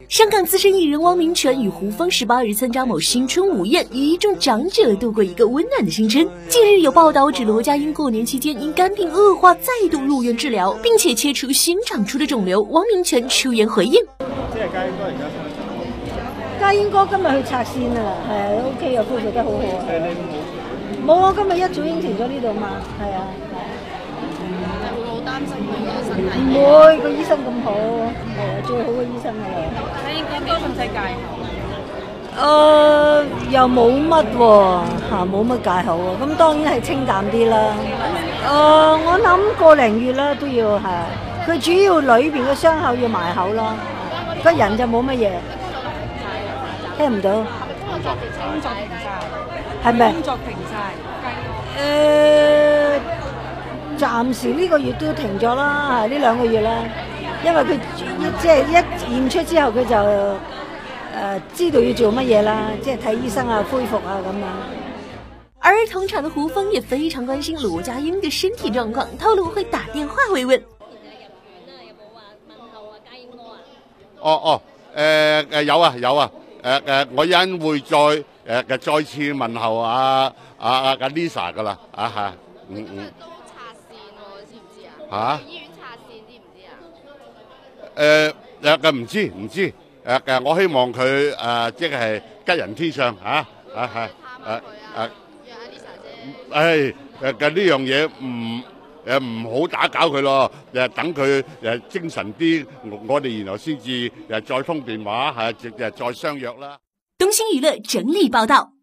香港资深艺人汪明荃与胡枫18日参加某新春午宴，与一众长者度过一个温暖的新春。近日有报道指罗家英过年期间因肝病恶化再度入院治疗，并且切除新长出的肿瘤。汪明荃出言回应： 即係家英哥而家家英哥今日去拆線啦，係 OK 啊，恢復得好好啊。 你冇啊，今日一早應承咗呢度嘛，係啊。 會好擔心佢嘅身體？ 唔會，個醫生咁好，係啊，最好嘅醫生㗎啦。 家英哥多唔使戒口？ 又冇乜喎，冇乜戒口喎。咁當然係清淡啲啦。我諗個零月啦都要係。佢主要裏邊嘅傷口要埋口咯，個人就冇乜嘢。聽唔到。 工作停晒， 係咪？ 工作停晒。 暫時呢個月都停咗啦，呢2個月啦，因為佢即係一驗出之後佢就知道要做乜嘢啦，即係睇醫生啊、恢復啊咁樣。 而同場的胡楓也非常關心羅家英的身體狀況，透露會打電話慰問。 有啊，我一陣會再次問候阿 Lisa 噶啦，嚇， 都拆線喎，知唔知啊？醫院拆線知唔知啊？ 唔知，我希望佢即係吉人天相嚇， 探下佢啊，約阿 Lisa 姐。 呢樣嘢唔好打攪佢咯，等佢精神啲，我哋然後先至再通電話，再相約啦。 東星娛樂整理報道。